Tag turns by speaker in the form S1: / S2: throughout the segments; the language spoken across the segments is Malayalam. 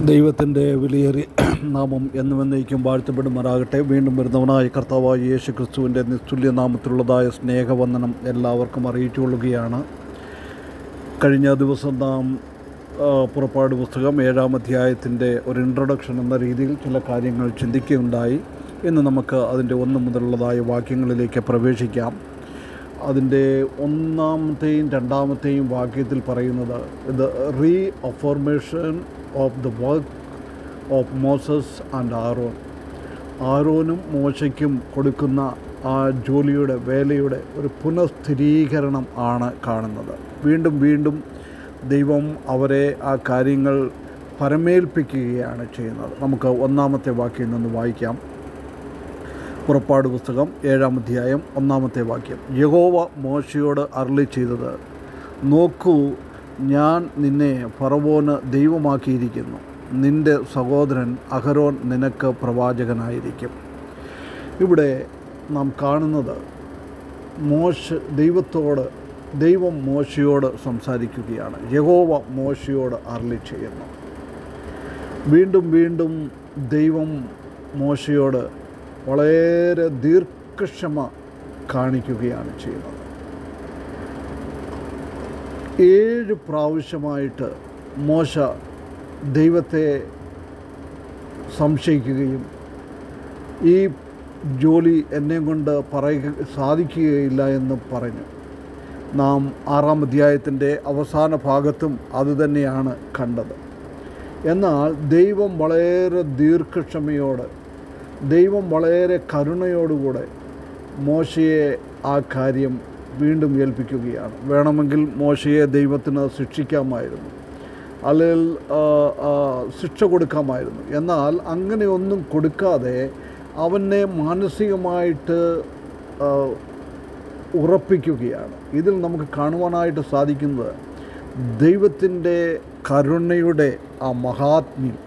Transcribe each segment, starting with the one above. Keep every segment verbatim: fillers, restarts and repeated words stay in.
S1: ദൈവത്തിൻ്റെ വിലയേറിയ നാമം എന്നും എന്നേക്കും വാഴ്ത്തപ്പെടുമാറാകട്ടെ. വീണ്ടും വരുന്നവനായ കർത്താവായ യേശു ക്രിസ്തുവിൻ്റെ നിസ്തുല്യ നാമത്തിലുള്ളതായ സ്നേഹവന്ദനം എല്ലാവർക്കും അറിയിച്ചുകൊള്ളുകയാണ്. കഴിഞ്ഞ ദിവസം നാം പുറപ്പാട് പുസ്തകം ഏഴാം അധ്യായത്തിൻ്റെ ഒരു ഇൻട്രൊഡക്ഷൻ എന്ന രീതിയിൽ ചില കാര്യങ്ങൾ ചിന്തിക്കുകയുണ്ടായി. ഇന്ന് നമുക്ക് അതിൻ്റെ ഒന്ന് മുതലുള്ളതായ വാക്യങ്ങളിലേക്ക് പ്രവേശിക്കാം. അതിൻ്റെ ഒന്നാമത്തെയും രണ്ടാമത്തെയും വാക്യത്തിൽ പറയുന്നത് the reaffirmation of the work of Moses and Aaron. ആരോനും മോശയ്ക്കും കൊടുക്കുന്ന ആ ജോലിയുടെ വേലയുടെ ഒരു പുനഃസ്ഥിരീകരണം ആണ് കാണുന്നത്. വീണ്ടും വീണ്ടും ദൈവം അവരെ ആ കാര്യങ്ങൾ പരമേൽപ്പിക്കുകയാണ് ചെയ്യുന്നത്. നമുക്ക് ഒന്നാമത്തെ വാക്യം നിന്ന് വായിക്കാം. പുറപ്പാട് പുസ്തകം ഏഴാം അധ്യായം ഒന്നാമത്തെ വാക്യം. യഹോവ മോശയോട് അരുളി ചെയ്തത്, നോക്കൂ, ഞാൻ നിന്നെ ഫറവോന് ദൈവമാക്കിയിരിക്കുന്നു. നിൻ്റെ സഹോദരൻ അഹരോൻ നിനക്ക് പ്രവാചകനായിരിക്കും. ഇവിടെ നാം കാണുന്നത് മോശ ദൈവത്തോട് ദൈവം മോശയോട് സംസാരിക്കുകയാണ്. യഹോവ മോശയോട് അരുളി ചെയ്യുന്നു. വീണ്ടും വീണ്ടും ദൈവം മോശയോട് വളരെ ദീർഘക്ഷമ കാണിക്കുകയാണ് ചെയ്യുന്നത്. ഏഴ് പ്രാവശ്യമായിട്ട് മോശ ദൈവത്തെ സംശയിക്കുകയും ഈ ജോലി എന്നെ കൊണ്ട് പറയുക സാധിക്കുകയില്ല എന്ന് പറഞ്ഞു. നാം ആറാം അധ്യായത്തിൻ്റെ അവസാന ഭാഗത്തും അതുതന്നെയാണ് കണ്ടത്. എന്നാൽ ദൈവം വളരെ ദീർഘക്ഷമയോടെ, ദൈവം വളരെ കരുണയോടുകൂടെ മോശയെ ആ കാര്യം വീണ്ടും ഏൽപ്പിക്കുകയാണ്. വേണമെങ്കിൽ മോശയെ ദൈവത്തിന് ശിക്ഷിക്കാമായിരുന്നു, അല്ലെങ്കിൽ ശിക്ഷ കൊടുക്കാമായിരുന്നു. എന്നാൽ അങ്ങനെയൊന്നും കൊടുക്കാതെ അവനെ മാനസികമായിട്ട് ഉറപ്പിക്കുകയാണ്. ഇതിൽ നമുക്ക് കാണുവാനായിട്ട് സാധിക്കുന്നത് ദൈവത്തിൻ്റെ കരുണയുടെ ആ മഹാത്മ്യം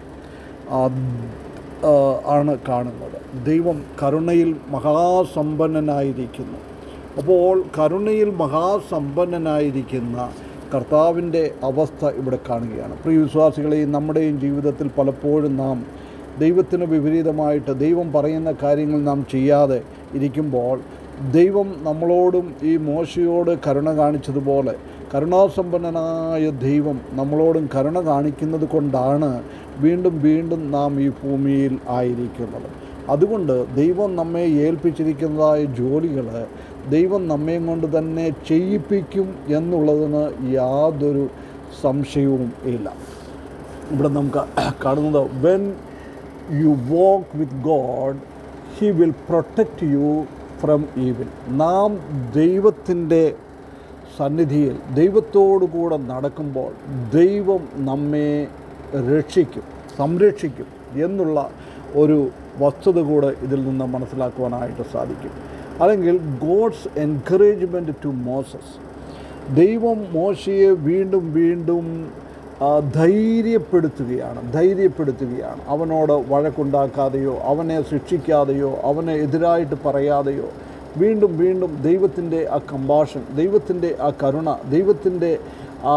S1: ആണ് കാണുന്നത്. ദൈവം കരുണയിൽ മഹാസമ്പന്നനായിരിക്കുന്നു. അപ്പോൾ കരുണയിൽ മഹാസമ്പന്നനായിരിക്കുന്ന കർത്താവിൻ്റെ അവസ്ഥ ഇവിടെ കാണുകയാണ്. പ്രിയ വിശ്വാസികളെയും നമ്മുടെയും ജീവിതത്തിൽ പലപ്പോഴും നാം ദൈവത്തിന് വിപരീതമായിട്ട് ദൈവം പറയുന്ന കാര്യങ്ങൾ നാം ചെയ്യാതെ ഇരിക്കുമ്പോൾ ദൈവം നമ്മളോടും ഈ മോശയോട് കരുണ കാണിച്ചതുപോലെ കരുണാസമ്പന്നനായ ദൈവം നമ്മളോടും കരുണ കാണിക്കുന്നത് കൊണ്ടാണ് വീണ്ടും വീണ്ടും നാം ഈ ഭൂമിയിൽ ആയിരിക്കുന്നത്. അതുകൊണ്ട് ദൈവം നമ്മെ ഏൽപ്പിച്ചിരിക്കുന്നതായ ജോലികൾ ദൈവം നമ്മെ കൊണ്ട് തന്നെ ചെയ്യിപ്പിക്കും എന്നുള്ളതിന് യാതൊരു സംശയവും ഇല്ല. ഇവിടെ നമുക്ക് കാണുന്നത്, when you walk with God he will protect you from evil. നാം ദൈവത്തിൻ്റെ സന്നിധിയിൽ ദൈവത്തോടു കൂടെ നടക്കുമ്പോൾ ദൈവം നമ്മെ രക്ഷിക്കും, സംരക്ഷിക്കും എന്നുള്ള ഒരു വസ്തുത കൂടെ ഇതിൽ നിന്ന് മനസ്സിലാക്കുവാനായിട്ട് സാധിക്കും. അല്ലെങ്കിൽ ഗോഡ്സ് എൻകറേജ്മെൻറ്റ് ടു മോസസ്. ദൈവം മോശയെ വീണ്ടും വീണ്ടും ധൈര്യപ്പെടുത്തുകയാണ് ധൈര്യപ്പെടുത്തുകയാണ് അവനോട് വഴക്കുണ്ടാക്കാതെയോ അവനെ ശിക്ഷിക്കാതെയോ അവനെ എതിരായിട്ട് പറയാതെയോ വീണ്ടും വീണ്ടും ദൈവത്തിൻ്റെ ആ കമ്പാഷൻ, ദൈവത്തിൻ്റെ ആ കരുണ, ദൈവത്തിൻ്റെ ആ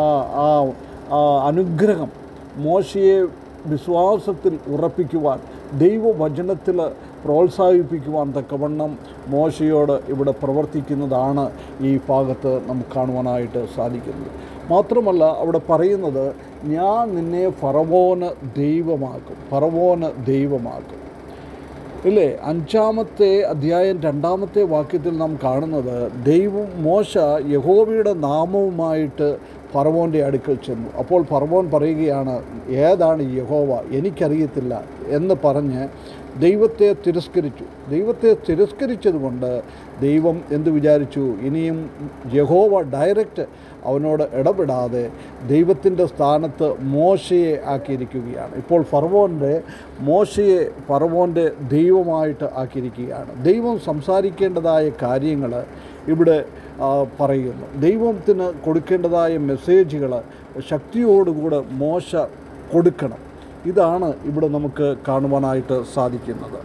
S1: ആ അനുഗ്രഹം മോശയെ വിശ്വാസത്തിൽ ഉറപ്പിക്കുവാൻ, ദൈവവചനത്തിൽ പ്രോത്സാഹിപ്പിക്കുവാൻ തക്കവണ്ണം മോശയോട് ഇവിടെ പ്രവർത്തിക്കുന്നതാണ് ഈ ഭാഗത്ത് നമുക്ക് കാണുവാനായിട്ട് സാധിക്കുന്നത്. മാത്രമല്ല അവിടെ പറയുന്നത്, ഞാൻ നിന്നെ ഫറവോന് ദൈവമാക്കും, ഫറവോന് ദൈവമാക്കും. ഇല്ലേ? അഞ്ചാമത്തെ അധ്യായം രണ്ടാമത്തെ വാക്യത്തിൽ നാം കാണുന്നത്, ദൈവം മോശ യഹോവയുടെ നാമവുമായിട്ട് ഫറവോൻ്റെ അടുക്കൽ ചെന്നു. അപ്പോൾ ഫറവോൻ പറയുകയാണ്, ഏതാണ് യഹോവ, എനിക്കറിയത്തില്ല എന്ന് പറഞ്ഞ് ദൈവത്തെ തിരസ്കരിച്ചു. ദൈവത്തെ തിരസ്കരിച്ചതുകൊണ്ട് ദൈവം എന്തു വിചാരിച്ചു, ഇനിയും യഹോവ ഡയറക്റ്റ് അവനോട് ഇടപെടാതെ ദൈവത്തിൻ്റെ സ്ഥാനത്ത് മോശയെ ആക്കിയിരിക്കുകയാണ്. ഇപ്പോൾ ഫറവോൻ്റെ മോശയെ ഫറവോൻ്റെ ദൈവമായിട്ട് ആക്കിയിരിക്കുകയാണ്. ദൈവം സംസാരിക്കേണ്ടതായ കാര്യങ്ങൾ ഇവിടെ പറയുന്നു. ദൈവത്തിന് കൊടുക്കേണ്ടതായ മെസ്സേജുകൾ ശക്തിയോടുകൂടെ മോശ കൊടുക്കണം. ഇതാണ് ഇവിടെ നമുക്ക് കാണുവാനായിട്ട് സാധിക്കുന്നത്.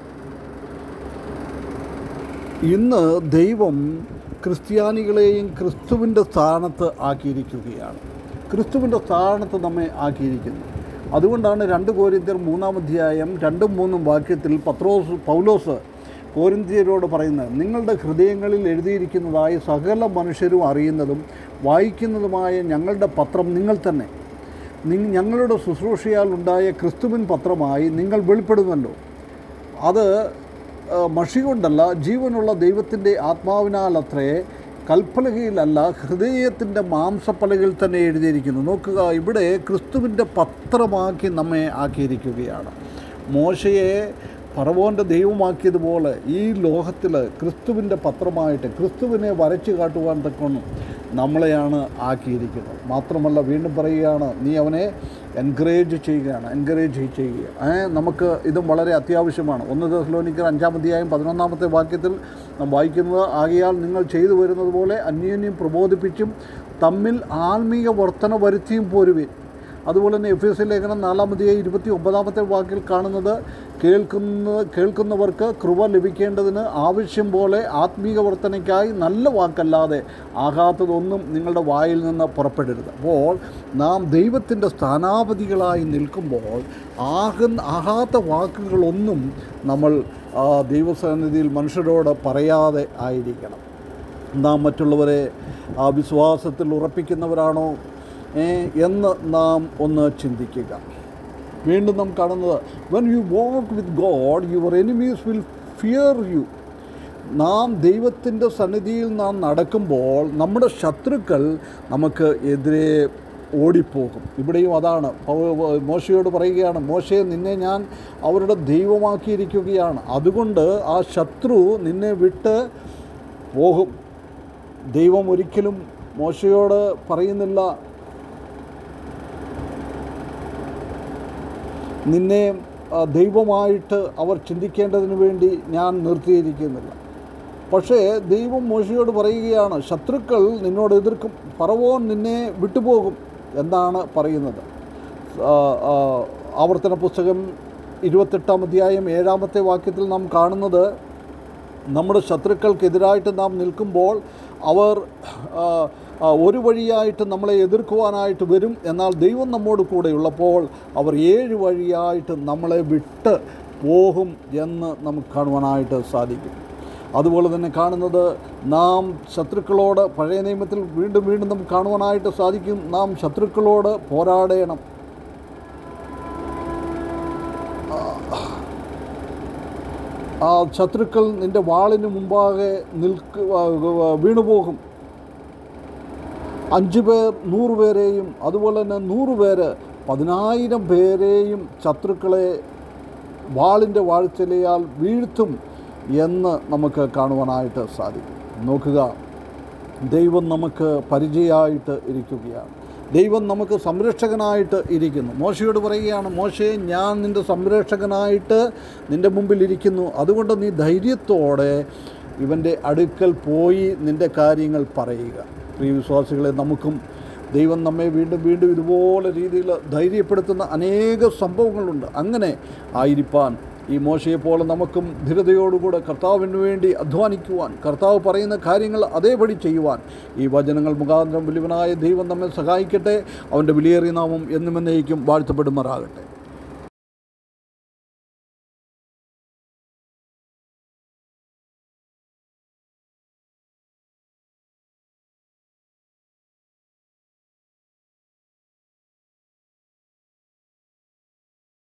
S1: ഇന്ന് ദൈവം ക്രിസ്ത്യാനികളെയും ക്രിസ്തുവിൻ്റെ സ്ഥാനത്ത് ആക്കിയിരിക്കുകയാണ്. ക്രിസ്തുവിൻ്റെ സ്ഥാനത്ത് നമ്മെ ആക്കിയിരിക്കുന്നു. അതുകൊണ്ടാണ് രണ്ട് കോരിന്ത്യർ മൂന്നാം അധ്യായം രണ്ടും മൂന്നും വാക്യത്തിൽ പത്രോസ് പൗലോസ് കോരിന്ത്യരോട് പറയുന്നത്, നിങ്ങളുടെ ഹൃദയങ്ങളിൽ എഴുതിയിരിക്കുന്നതായി സകല മനുഷ്യരും അറിയുന്നതും വായിക്കുന്നതുമായ ഞങ്ങളുടെ പത്രം നിങ്ങൾ തന്നെ. ഞങ്ങളുടെ ശുശ്രൂഷയാൽ ഉണ്ടായ ക്രിസ്തുവിൻ പത്രമായി നിങ്ങൾ വെളിപ്പെടുന്നല്ലോ. അത് മഷി കൊണ്ടല്ല, ജീവനുള്ള ദൈവത്തിൻ്റെ ആത്മാവിനാലത്രേ, കൽപ്പലകയിലല്ല, ഹൃദയത്തിൻ്റെ മാംസപ്പലകയിൽ തന്നെ എഴുതിയിരിക്കുന്നു. നോക്കുക, ഇവിടെ ക്രിസ്തുവിൻ്റെ പത്രമാക്കി നമ്മെ ആക്കിയിരിക്കുകയാണ്. മോശയെ ഫറവോൻ്റെ ദൈവമാക്കിയതുപോലെ ഈ ലോകത്തിൽ ക്രിസ്തുവിൻ്റെ പത്രമായിട്ട് ക്രിസ്തുവിനെ വരച്ചു കാട്ടുവാൻ തക്കണം നമ്മളെയാണ് ആക്കിയിരിക്കുന്നത്. മാത്രമല്ല, വീണ്ടും പറയുകയാണ്, നീ അവനെ എൻകറേജ് ചെയ്യുകയാണ്, എൻകറേജ് ചെയ്യുക. നമുക്ക് ഇതും വളരെ അത്യാവശ്യമാണ്. ഒന്ന് തെസ്സലോനിക്കർ അഞ്ചാം അധ്യായം പതിനൊന്നാമത്തെ വാക്യത്തിൽ നാം വായിക്കുന്നത്, ആകയാൽ നിങ്ങൾ ചെയ്തു വരുന്നത് പോലെ അന്യോന്യം പ്രബോധിപ്പിച്ചും തമ്മിൽ ആത്മീയ വർധന വരുത്തിയും പോരുവിൻ. അതുപോലെ തന്നെ എഫ് എസ് ലേഖനം നാലാമധ്യായം ഇരുപത്തി ഒമ്പതാമത്തെ വാക്കിൽ കാണുന്നത്, കേൾക്കുന്ന കേൾക്കുന്നവർക്ക് കൃപ ലഭിക്കേണ്ടതിന് ആവശ്യം പോലെ ആത്മീക വർധനയ്ക്കായി നല്ല വാക്കല്ലാതെ ആകാത്തതൊന്നും നിങ്ങളുടെ വായിൽ നിന്ന് പുറപ്പെടരുത്. അപ്പോൾ നാം ദൈവത്തിൻ്റെ സ്ഥാനാപതികളായി നിൽക്കുമ്പോൾ ആകുന്ന ആകാത്ത വാക്കുകളൊന്നും നമ്മൾ ദൈവസന്നിധിയിൽ മനുഷ്യരോട് പറയാതെ ആയിരിക്കണം. നാം മറ്റുള്ളവരെ ആ വിശ്വാസത്തിൽ ഉറപ്പിക്കുന്നവരാണോ എന്ന് നാം ഒന്ന് ചിന്തിക്കുക. വീണ്ടും നാം കാണുന്നത്, when you walk with God your enemies will fear you. നാം ദൈവത്തിൻ്റെ സന്നിധിയിൽ നാം നടക്കുമ്പോൾ നമ്മുടെ ശത്രുക്കൾ നമുക്ക് എതിരെ ഓടിപ്പോകും. ഇവിടെയും അതാണ് മോശയോട് പറയുകയാണ്, മോശയെ നിന്നെ ഞാൻ അവരുടെ ദൈവമാക്കിയിരിക്കുകയാണ്, അതുകൊണ്ട് ആ ശത്രു നിന്നെ വിട്ട് പോകും. ദൈവം ഒരിക്കലും മോശയോട് പറയുന്നില്ല, നിന്നെ ദൈവമായിട്ട് അവർ ചിന്തിക്കേണ്ടതിന് വേണ്ടി ഞാൻ നിർത്തിയിരിക്കുന്നില്ല. പക്ഷേ ദൈവം മോശയോട് പറയുകയാണ്, ശത്രുക്കൾ നിന്നോട് എതിർക്കും, ഫറവോൻ നിന്നെ വിട്ടുപോകും എന്നാണ് പറയുന്നത്. ആവർത്തന പുസ്തകം ഇരുപത്തെട്ടാം അധ്യായം ഏഴാമത്തെ വാക്യത്തിൽ നാം കാണുന്നത്, നമ്മുടെ ശത്രുക്കൾക്കെതിരായിട്ട് നാം നിൽക്കുമ്പോൾ അവർ ഒരു വഴിയായിട്ട് നമ്മളെ എതിർക്കുവാനായിട്ട് വരും, എന്നാൽ ദൈവം നമ്മോട് കൂടെയുള്ളപ്പോൾ അവർ ഏഴ് വഴിയായിട്ട് നമ്മളെ വിട്ട് പോകും എന്ന് നമുക്ക് കാണുവാനായിട്ട് സാധിക്കും. അതുപോലെ തന്നെ കാണുന്നത്, നാം ശത്രുക്കളോട് പഴയ നിയമത്തിൽ വീണ്ടും വീണ്ടും നമുക്ക് കാണുവാനായിട്ട് സാധിക്കും, നാം ശത്രുക്കളോട് പോരാടണം. ആ ശത്രുക്കൾ നിൻ്റെ വാളിന് മുമ്പാകെ നിൽക്ക് വീണുപോകും. അഞ്ച് പേർ നൂറ് പേരെയും അതുപോലെ തന്നെ നൂറ് പേര് പതിനായിരം പേരെയും ശത്രുക്കളെ വാളിൻ്റെ വാഴ്ചലയാൽ വീഴ്ത്തും എന്ന് നമുക്ക് കാണുവാനായിട്ട് സാധിക്കും. നോക്കുക, ദൈവം നമുക്ക് പരിചയമായിട്ട് ഇരിക്കുകയാണ്. ദൈവം നമുക്ക് സംരക്ഷകനായിട്ട് ഇരിക്കുന്നു. മോശയോട് പറയുകയാണ്, മോശയെ ഞാൻ നിൻ്റെ സംരക്ഷകനായിട്ട് നിൻ്റെ മുമ്പിൽ ഇരിക്കുന്നു, അതുകൊണ്ട് നീ ധൈര്യത്തോടെ ഇവൻ്റെ അടുക്കൽ പോയി നിൻ്റെ കാര്യങ്ങൾ പറയുക. പ്രിയ വിശ്വാസികളെ, നമുക്കും ദൈവം നമ്മെ വീണ്ടും വീണ്ടും ഇതുപോലെ രീതിയിൽ ധൈര്യപ്പെടുത്തുന്ന അനേക സംഭവങ്ങളുണ്ട്. അങ്ങനെ ആയിരിക്കാൻ ഈ മോശയെപ്പോലെ നമുക്കും ധീരതയോടുകൂടെ കർത്താവിന് വേണ്ടി അധ്വാനിക്കുവാൻ, കർത്താവ് പറയുന്ന കാര്യങ്ങൾ അതേപടി ചെയ്യുവാൻ ഈ വചനങ്ങൾ മുഖാന്തരം വലിയവനായ ദൈവം നമ്മെ സഹായിക്കട്ടെ. അവൻ്റെ വിലയേറിയ നാമം എന്നും എന്നേക്കും വാഴ്ത്തപ്പെടുമാറാകട്ടെ.